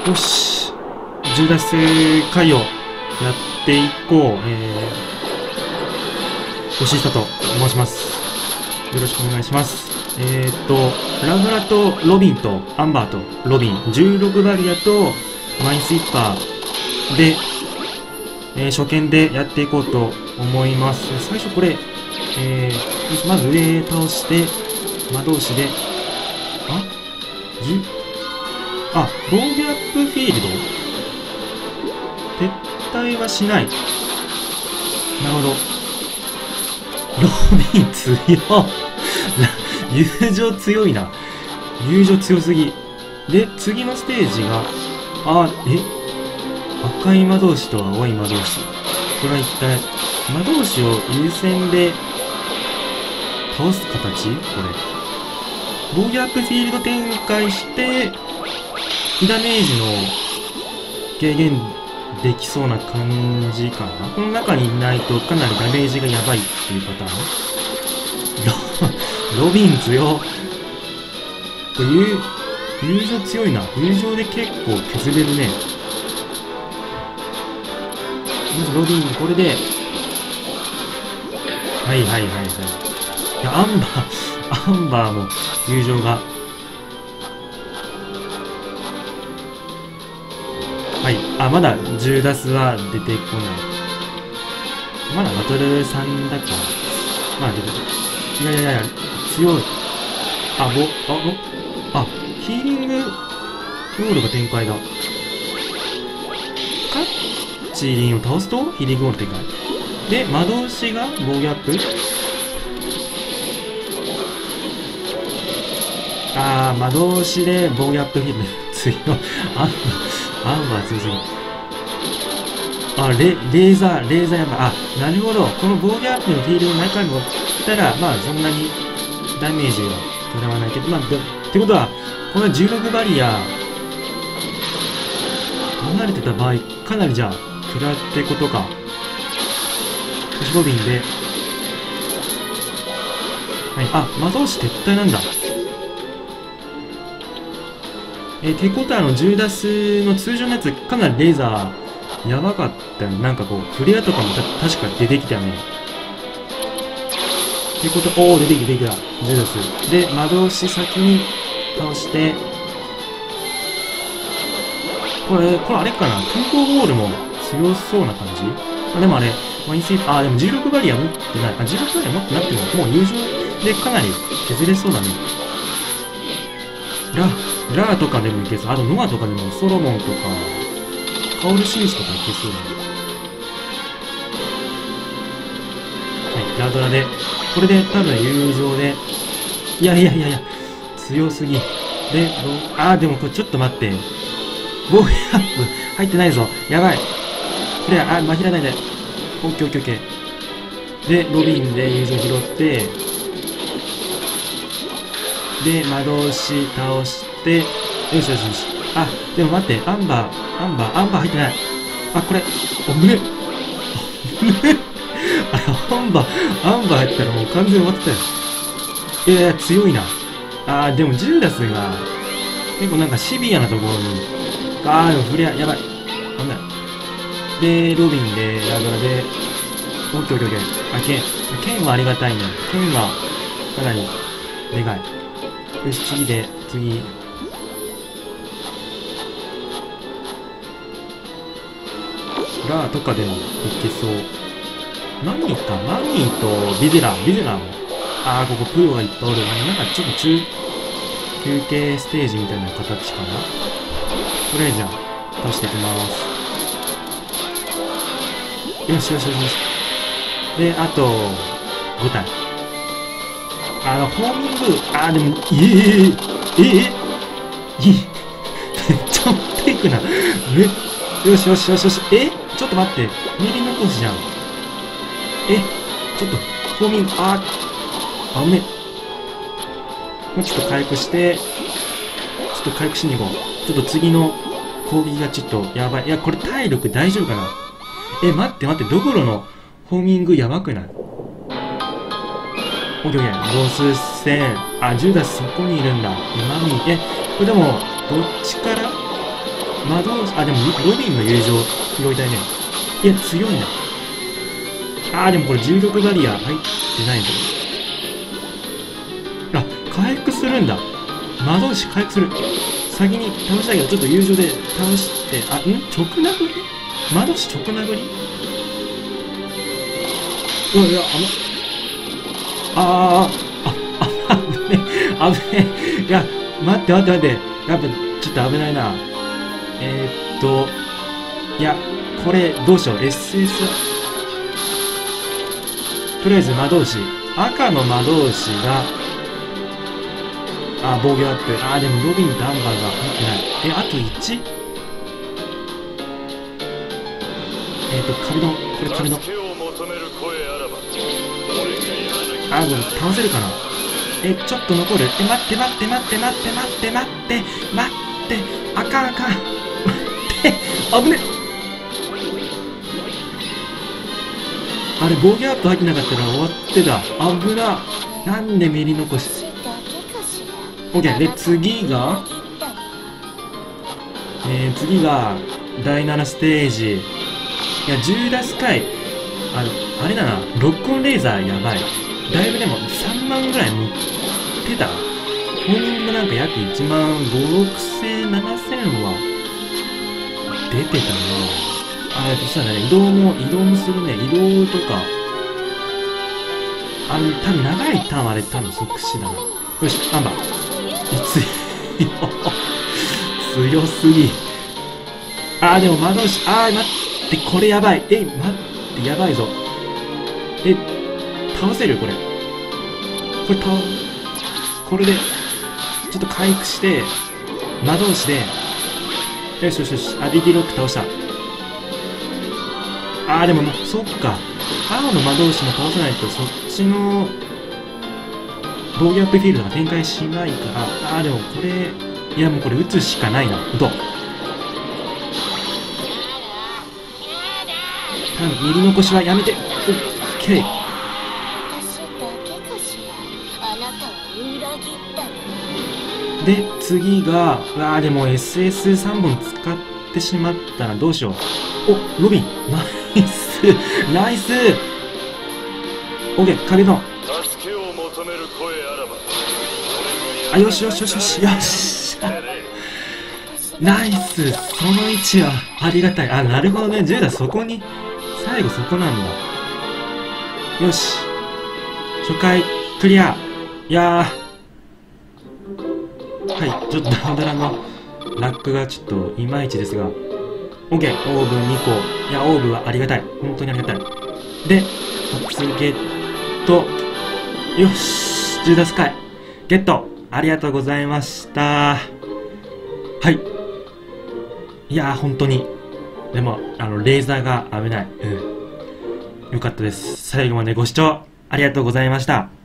よし。10ダス回をやっていこう。吉下と申します。よろしくお願いします。ラグラとロビンとアンバーとロビン、16バリアとマインスイッパーで、初見でやっていこうと思います。最初これ、まず上倒して、魔導士で、防御アップフィールド撤退はしない。なるほど。ロビン強い。友情強いな。友情強すぎ。で、次のステージが、赤い魔導士と青い魔導士。これは一体、魔導士を優先で倒す形これ。防御アップフィールド展開して、ダメージの軽減できそうな感じかな。この中にいないとかなりダメージがやばいっていうパターン。ロビン強。これ友情強いな。友情で結構削れるね。まずロビン、これで。はい。いや、アンバーも友情が。はい。まだ10ダスは出てこない。まだバトル3だから。まあ出てこない。いや、強い。ヒーリングロールが展開だ。カッチリンを倒すとヒーリングロール展開。で、魔導士が防御アップ。魔導士で防御アップフィールド強い。アンバー強すぎ。レーザーやばい。なるほど。この防御アップのフィールドの中に持ったら、まあそんなにダメージは食らわないけど、ってことは、この16バリア、離れてた場合、かなりじゃあ、食らってことか。ロビンで。はい。魔導士撤退なんだ。ってことは10ダスの通常のやつ、かなりレーザー、やばかったよね。なんかこう、フレアとかも確か出てきたよね。ってこと、出てきた。10ダス。で、魔導士先に倒して、これあれかな、空港ボールも強そうな感じ。でもあれ、マインスイーパー、でも16バリア持ってない。16バリア持ってなくても、もう友情でかなり削れそうだね。ラーとかでもいけそう。あとノアとかでもソロモンとか、カオルシリスとかいけそうだね。はい、ラドラで。これで多分友情で。いや、強すぎ。で、でもこれちょっと待って。防御アップ入ってないぞ。やばい。フレア、まひらないで。オッケー。で、ロビンで友情拾って、で、魔導士倒して、よし。でも待って、アンバー入ってない。これ、危ね。アンバー入ったらもう完全に終わってたよ。いや、強いな。でも10ダスが、結構なんかシビアなところに、でもフレア、やばい。危ない。で、ロビンで、ラドラで、オッケー。剣はありがたいね。剣は、かなり、でかい。よし、次。ラーとかでもいけそう。マニーとビゼラーも。ここプロがいっぱいおる。なんかちょっと休憩ステージみたいな形かな。とりあえずじゃあ、倒していきます。よし。で、あと、5体。ホーミング、でも、めっちゃ持っていくな。よし。ちょっと待って。ミリ残しじゃん。ちょっと、ホーミング、危ね。もうちょっと回復して、回復しに行こう。ちょっと次の攻撃がちょっとやばい。いや、これ体力大丈夫かな。待って、ドゴロのホーミングやばくない？オッケー。ボス戦。10ダスそこにいるんだ。これでも、どっちから魔導士、あ、でもロビンの友情拾いたいね。いや、強いな。でもこれ重力バリア入ってないぞ。回復するんだ。魔導士回復する。先に倒したけど、ちょっと友情で倒して、直殴り？魔導士直殴り？いや、危ねえ。いや、待って。やっぱ、ちょっと危ないな。いや、これ、どうしよう。SS。とりあえず魔導士。赤の魔導士が、防御アップ。でもロビンとアンバーが入ってない。あと 1？ 壁ドン。これ壁ドン。これ倒せるかな？ちょっと残る。待って。あかん。待って。危ね。あれ、防御アップ入ってなかったら終わってた。危な。なんでメリ残し。OK。で、次が第7ステージ。いや、ジューダスカイ。あれだな。ロックオンレーザーやばい。だいぶでも3万ぐらい持ってた。本人もなんか約1万5、6千、7千は出てたな。そうだね。移動もするね。移動とか。多分長いターンあれ多分即死だな。よし、アンバー。強すぎ。でも魔導士。待って、これやばい。待って、やばいぞ。倒せるこれ。これで、ちょっと回復して、魔導士で、よし。DT ロック倒した。でもそっか。青の魔導士も倒さないと、そっちの、防御アップフィールドが展開しないから、でもこれ、いやもうこれ撃つしかないな。多分、ミリ残しはやめて。オッケー。で、次が、でも SS3 本使ってしまったらどうしよう。ロビン。ナイス。オッケー、壁ドン。よし。ナイス。その位置はありがたい。なるほどね。10代そこに、最後そこなんだ。よし。初回、クリア。はい、ちょっとダーダラのラックがちょっといまいちですが。OK、オーブン2個。オーブはありがたい。本当にありがたい。で、初ゲット。よし、ジューダスカイ。ゲット。ありがとうございました。はい。本当に。でも、レーザーが危ない。よかったです。最後までご視聴ありがとうございました。